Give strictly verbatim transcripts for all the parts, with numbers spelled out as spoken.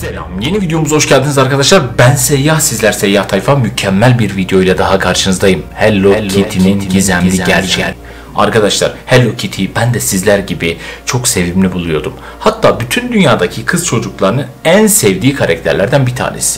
Selam, yeni videomuza hoş geldiniz arkadaşlar. Ben Seyyah, sizler Seyyah Tayfa. Mükemmel bir video ile daha karşınızdayım. Hello, Hello Kitty'nin Kitty gizemli, gizemli gerçeği. Arkadaşlar, Hello Kitty'yi ben de sizler gibi çok sevimli buluyordum. Hatta bütün dünyadaki kız çocuklarının en sevdiği karakterlerden bir tanesi.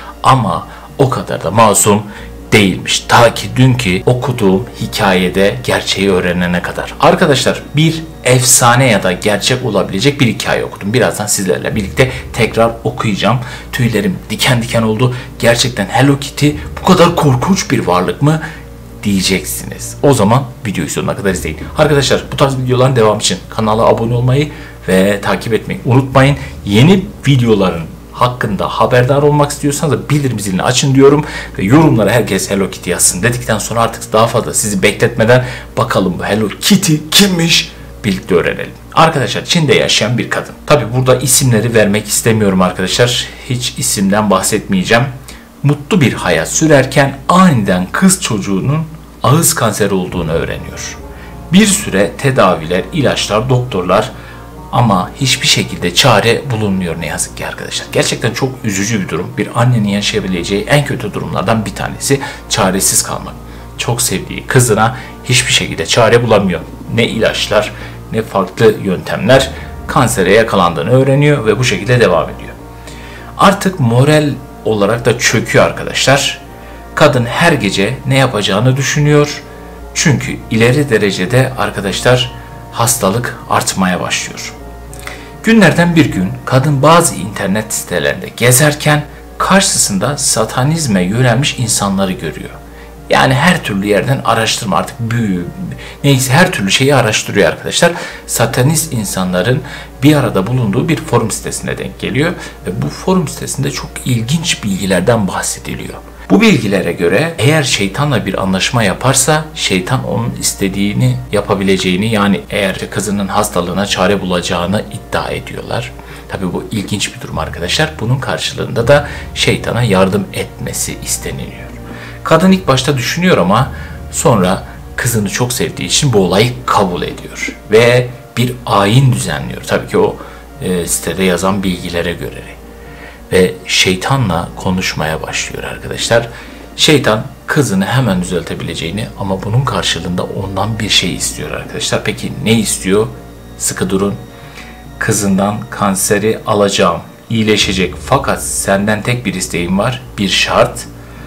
Ama o kadar da masum değilmiş. Ta ki dünkü okuduğum hikayede gerçeği öğrenene kadar. Arkadaşlar, bir efsane ya da gerçek olabilecek bir hikaye okudum. Birazdan sizlerle birlikte tekrar okuyacağım. Tüylerim diken diken oldu. Gerçekten Hello Kitty bu kadar korkunç bir varlık mı diyeceksiniz. O zaman videoyu sonuna kadar izleyin. Arkadaşlar, bu tarz videoların devamı için kanala abone olmayı ve takip etmeyi unutmayın. Yeni videoların hakkında haberdar olmak istiyorsanız da bildirim zilini açın diyorum ve yorumlara herkes Hello Kitty yazsın dedikten sonra artık daha fazla sizi bekletmeden bakalım bu Hello Kitty kimmiş birlikte öğrenelim. Arkadaşlar, Çin'de yaşayan bir kadın. Tabi burada isimleri vermek istemiyorum arkadaşlar. Hiç isimden bahsetmeyeceğim. Mutlu bir hayat sürerken aniden kız çocuğunun ağız kanseri olduğunu öğreniyor. Bir süre tedaviler, ilaçlar, doktorlar ama hiçbir şekilde çare bulunmuyor ne yazık ki arkadaşlar. Gerçekten çok üzücü bir durum. Bir annenin yaşayabileceği en kötü durumlardan bir tanesi çaresiz kalmak. Çok sevdiği kızına hiçbir şekilde çare bulamıyor. Ne ilaçlar ne farklı yöntemler, kansere yakalandığını öğreniyor ve bu şekilde devam ediyor. Artık moral olarak da çöküyor arkadaşlar. Kadın her gece ne yapacağını düşünüyor. Çünkü ileri derecede arkadaşlar hastalık artmaya başlıyor. Günlerden bir gün kadın bazı internet sitelerinde gezerken karşısında satanizme yönelmiş insanları görüyor. Yani her türlü yerden araştırma, artık büyü, neyse her türlü şeyi araştırıyor arkadaşlar. Satanist insanların bir arada bulunduğu bir forum sitesine denk geliyor ve bu forum sitesinde çok ilginç bilgilerden bahsediliyor. Bu bilgilere göre eğer şeytanla bir anlaşma yaparsa şeytan onun istediğini yapabileceğini, yani eğer kızının hastalığına çare bulacağını iddia ediyorlar. Tabii bu ilginç bir durum arkadaşlar. Bunun karşılığında da şeytana yardım etmesi isteniliyor. Kadın ilk başta düşünüyor ama sonra kızını çok sevdiği için bu olayı kabul ediyor. Ve bir ayin düzenliyor. Tabii ki o e, sitede yazan bilgilere göre. Ve şeytanla konuşmaya başlıyor arkadaşlar. Şeytan kızını hemen düzeltebileceğini ama bunun karşılığında ondan bir şey istiyor arkadaşlar. Peki ne istiyor? Sıkı durun. Kızından kanseri alacağım, iyileşecek, fakat senden tek bir isteğim var, bir şart.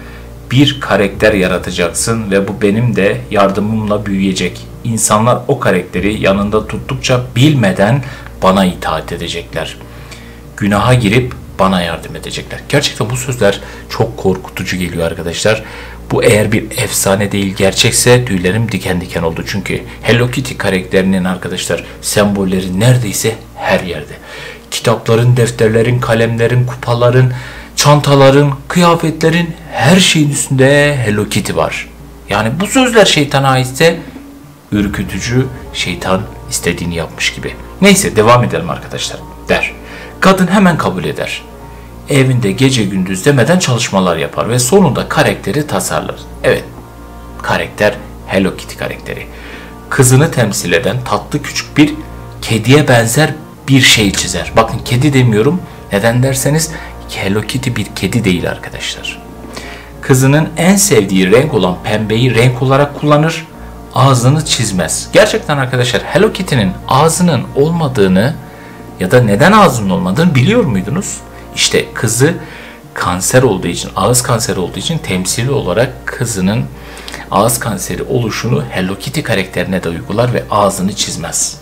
Bir karakter yaratacaksın ve bu benim de yardımımla büyüyecek. İnsanlar o karakteri yanında tuttukça bilmeden bana itaat edecekler. Günaha girip bana yardım edecekler. Gerçekten bu sözler çok korkutucu geliyor arkadaşlar. Bu eğer bir efsane değil gerçekse tüylerim diken diken oldu. Çünkü Hello Kitty karakterinin arkadaşlar sembolleri neredeyse her yerde. Kitapların, defterlerin, kalemlerin, kupaların, çantaların, kıyafetlerin, her şeyin üstünde Hello Kitty var. Yani bu sözler şeytana aitse ürkütücü, şeytan istediğini yapmış gibi. Neyse, devam edelim arkadaşlar der. Kadın hemen kabul eder. Evinde gece gündüz demeden çalışmalar yapar ve sonunda karakteri tasarlar. Evet, karakter Hello Kitty karakteri. Kızını temsil eden tatlı küçük bir kediye benzer bir şey çizer. Bakın, kedi demiyorum. Neden derseniz Hello Kitty bir kedi değil arkadaşlar. Kızının en sevdiği renk olan pembeyi renk olarak kullanır. Ağzını çizmez. Gerçekten arkadaşlar, Hello Kitty'nin ağzının olmadığını ya da neden ağzının olmadığını biliyor muydunuz? İşte kızı kanser olduğu için, ağız kanseri olduğu için temsili olarak kızının ağız kanseri oluşunu Hello Kitty karakterine de uygular ve ağzını çizmez.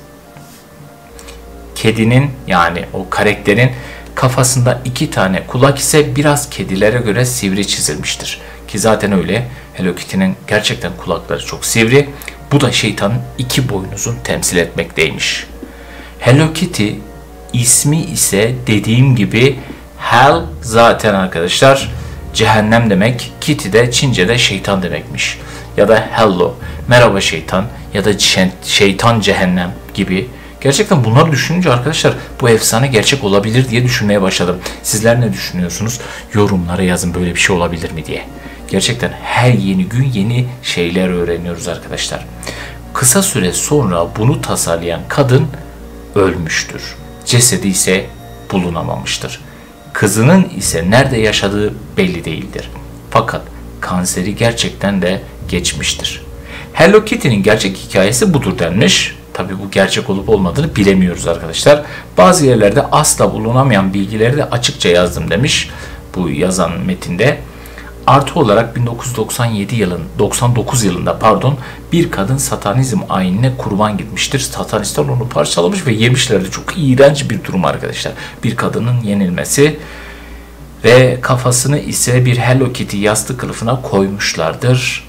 Kedinin, yani o karakterin kafasında iki tane kulak ise biraz kedilere göre sivri çizilmiştir. Ki zaten öyle. Hello Kitty'nin gerçekten kulakları çok sivri. Bu da şeytanın iki boynuzunu temsil etmekteymiş. Hello Kitty ismi ise dediğim gibi Hell, zaten arkadaşlar cehennem demek. Kitty de Çince'de şeytan demekmiş. Ya da hello, merhaba şeytan, ya da şeytan cehennem gibi. Gerçekten bunları düşününce arkadaşlar bu efsane gerçek olabilir diye düşünmeye başladım. Sizler ne düşünüyorsunuz? Yorumlara yazın, böyle bir şey olabilir mi diye. Gerçekten her yeni gün yeni şeyler öğreniyoruz arkadaşlar. Kısa süre sonra bunu tasarlayan kadın ölmüştür. Cesedi ise bulunamamıştır. Kızının ise nerede yaşadığı belli değildir. Fakat kanseri gerçekten de geçmiştir. Hello Kitty'nin gerçek hikayesi budur denmiş. Tabi bu gerçek olup olmadığını bilemiyoruz arkadaşlar. Bazı yerlerde asla bulunamayan bilgileri de açıkça yazdım demiş bu yazan metinde. Artı olarak bin dokuz yüz doksan yedi yılın doksan dokuz yılında pardon bir kadın satanizm ayinine kurban gitmiştir. Satanistler onu parçalamış ve yemişlerdi. Çok iğrenç bir durum arkadaşlar. Bir kadının yenilmesi ve kafasını ise bir Hello Kitty yastık kılıfına koymuşlardır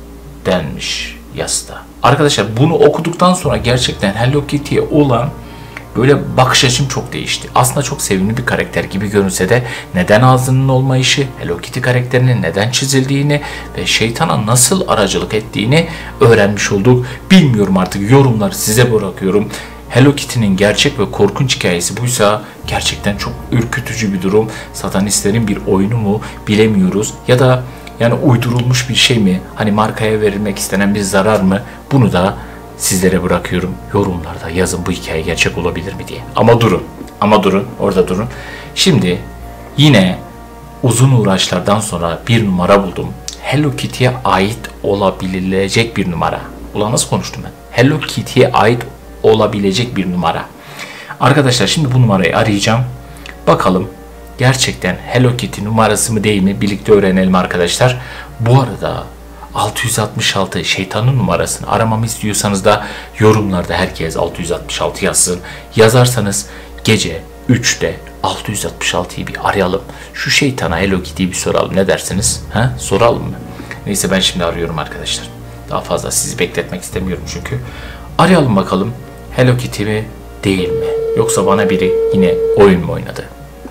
denmiş yazıda. Arkadaşlar bunu okuduktan sonra gerçekten Hello Kitty'ye olan böyle bakış açım çok değişti. Aslında çok sevimli bir karakter gibi görünse de neden ağzının olmayışı, Hello Kitty karakterinin neden çizildiğini ve şeytana nasıl aracılık ettiğini öğrenmiş olduk. Bilmiyorum artık, yorumları size bırakıyorum. Hello Kitty'nin gerçek ve korkunç hikayesi buysa gerçekten çok ürkütücü bir durum. Satanistlerin bir oyunu mu bilemiyoruz ya da yani uydurulmuş bir şey mi? Hani markaya verilmek istenen bir zarar mı? Bunu da sizlere bırakıyorum. Yorumlarda yazın bu hikaye gerçek olabilir mi diye. Ama durun. Ama durun. Orada durun. Şimdi yine uzun uğraşlardan sonra bir numara buldum. Hello Kitty'ye ait olabilecek bir numara. Ulan nasıl konuştum ben? Hello Kitty'ye ait olabilecek bir numara. Arkadaşlar şimdi bu numarayı arayacağım. Bakalım gerçekten Hello Kitty numarası mı değil mi? Birlikte öğrenelim arkadaşlar. Bu arada altı yüz altmış altı şeytanın numarasını aramamı istiyorsanız da yorumlarda herkes altı yüz altmış altı yazsın. Yazarsanız gece üçte altı yüz altmış altıyı bir arayalım. Şu şeytana Hello Kitty'yi bir soralım. Ne dersiniz? Ha? Soralım mı? Neyse ben şimdi arıyorum arkadaşlar. Daha fazla sizi bekletmek istemiyorum çünkü. Arayalım bakalım. Hello Kitty mi değil mi? Yoksa bana biri yine oyun mu oynadı?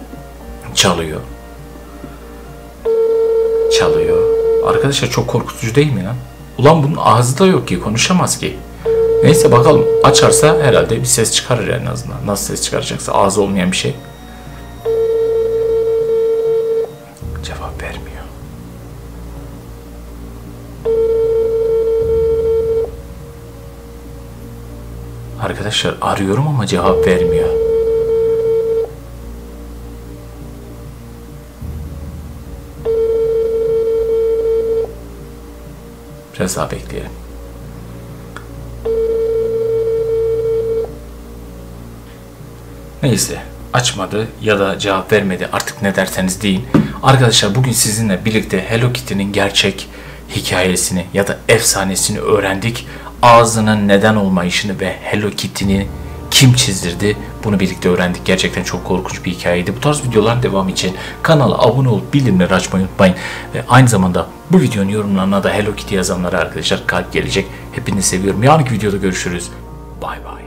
Çalıyor. Çalıyor. Arkadaşlar çok korkutucu değil mi ya? Ulan bunun ağzı da yok ki, konuşamaz ki. Neyse bakalım, açarsa herhalde bir ses çıkarır en azından. Nasıl ses çıkaracaksa, ağzı olmayan bir şey. Cevap vermiyor. Arkadaşlar arıyorum ama cevap vermiyor. Biraz daha bekleyelim. Neyse, açmadı ya da cevap vermedi, artık ne derseniz deyin. Arkadaşlar bugün sizinle birlikte Hello Kitty'nin gerçek hikayesini ya da efsanesini öğrendik. Ağzının neden olmayışını ve Hello Kitty'ni kim çizdirdi bunu birlikte öğrendik. Gerçekten çok korkunç bir hikayeydi. Bu tarz videoların devamı için kanala abone olup bildirimleri açmayı unutmayın. Ve aynı zamanda bu videonun yorumlarına da Hello Kitty yazanlara arkadaşlar kalp gelecek. Hepinizi seviyorum. Yarınki videoda görüşürüz. Bay bay.